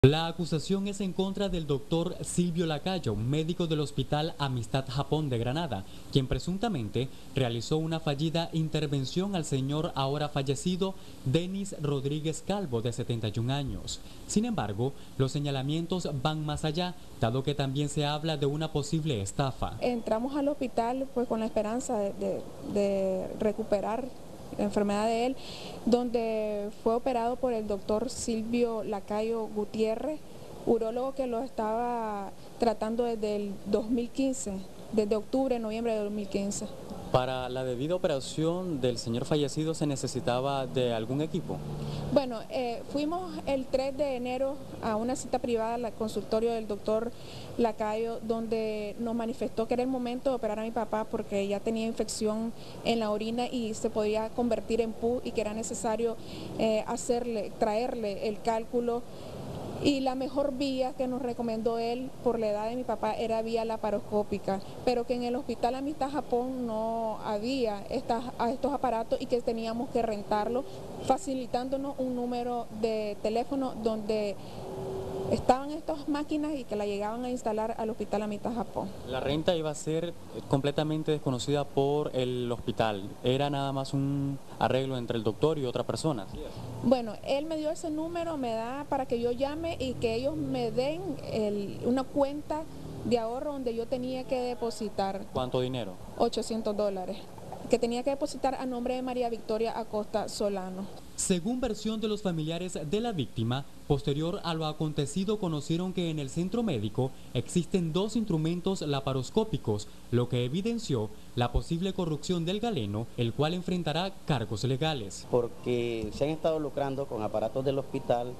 La acusación es en contra del doctor Silvio Lacayo, médico del Hospital Amistad Japón de Granada, quien presuntamente realizó una fallida intervención al señor ahora fallecido Denis Rodríguez Calvo, de 71 años. Sin embargo, los señalamientos van más allá, dado que también se habla de una posible estafa. Entramos al hospital pues con la esperanza de recuperar la enfermedad de él, donde fue operado por el doctor Silvio Lacayo Gutiérrez, urólogo que lo estaba tratando desde el 2015, desde octubre, noviembre de 2015. ¿Para la debida operación del señor fallecido se necesitaba de algún equipo? Bueno, fuimos el 3 de enero a una cita privada al consultorio del doctor Lacayo, donde nos manifestó que era el momento de operar a mi papá porque ya tenía infección en la orina y se podía convertir en pus y que era necesario traerle el cálculo. Y la mejor vía que nos recomendó él por la edad de mi papá era vía laparoscópica, pero que en el Hospital Amistad Japón no había estos aparatos y que teníamos que rentarlo, facilitándonos un número de teléfono donde estaban estas máquinas y que la llegaban a instalar al Hospital Amistad Japón. La renta iba a ser completamente desconocida por el hospital, era nada más un arreglo entre el doctor y otra persona. Bueno, él me dio ese número, me da para que yo llame y que ellos me den una cuenta de ahorro donde yo tenía que depositar. ¿Cuánto dinero? $800, que tenía que depositar a nombre de María Victoria Acosta Solano. Según versión de los familiares de la víctima, posterior a lo acontecido conocieron que en el centro médico existen 2 instrumentos laparoscópicos, lo que evidenció la posible corrupción del galeno, el cual enfrentará cargos legales. Porque se han estado lucrando con aparatos del hospital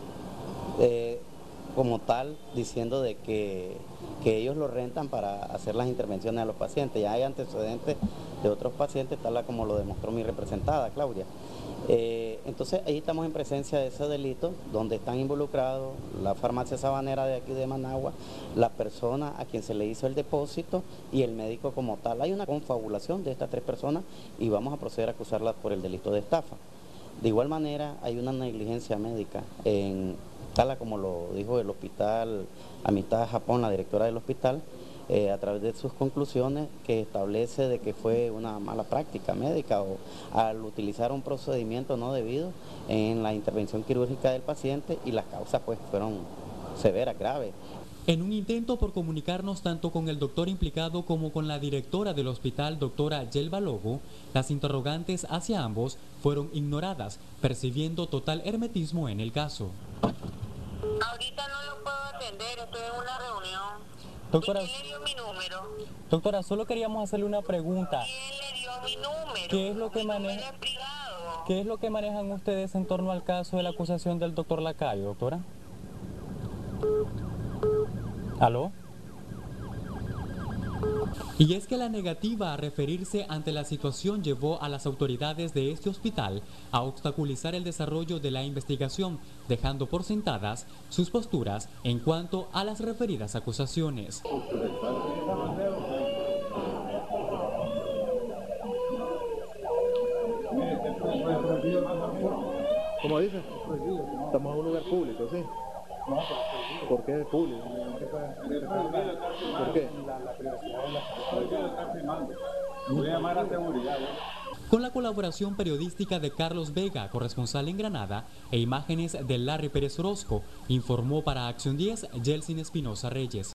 como tal, diciendo de que ellos lo rentan para hacer las intervenciones a los pacientes. Ya hay antecedentes de otros pacientes, tal como lo demostró mi representada, Claudia. Entonces ahí estamos en presencia de ese delito, donde están involucrados la farmacia Sabanera de aquí de Managua, la persona a quien se le hizo el depósito y el médico como tal. Hay una confabulación de estas 3 personas y vamos a proceder a acusarlas por el delito de estafa. De igual manera hay una negligencia médica, tal como lo dijo el Hospital Amistad Japón, la directora del hospital, a través de sus conclusiones, que establece de que fue una mala práctica médica o al utilizar un procedimiento no debido en la intervención quirúrgica del paciente, y las causas pues fueron severas, graves. En un intento por comunicarnos tanto con el doctor implicado como con la directora del hospital, doctora Yelva Lobo, las interrogantes hacia ambos fueron ignoradas, percibiendo total hermetismo en el caso. Ahorita no lo puedo atender, estoy en una reunión. Doctora, ¿Y quién le dio mi número? Doctora, solo queríamos hacerle una pregunta. ¿Quién le dio mi número? ¿Qué es lo que maneja? Es privado. ¿Qué es lo que manejan ustedes en torno al caso de la acusación del doctor Lacayo, doctora? ¿Aló? Y es que la negativa a referirse ante la situación llevó a las autoridades de este hospital a obstaculizar el desarrollo de la investigación, dejando por sentadas sus posturas en cuanto a las referidas acusaciones. ¿Cómo dice? Estamos en un lugar público, ¿sí? ¿Por qué es público? ¿Por qué? Voy a llamar a seguridad. Con la colaboración periodística de Carlos Vega, corresponsal en Granada, e imágenes de Larry Pérez Orozco, informó para Acción 10, Yeltsin Espinosa Reyes.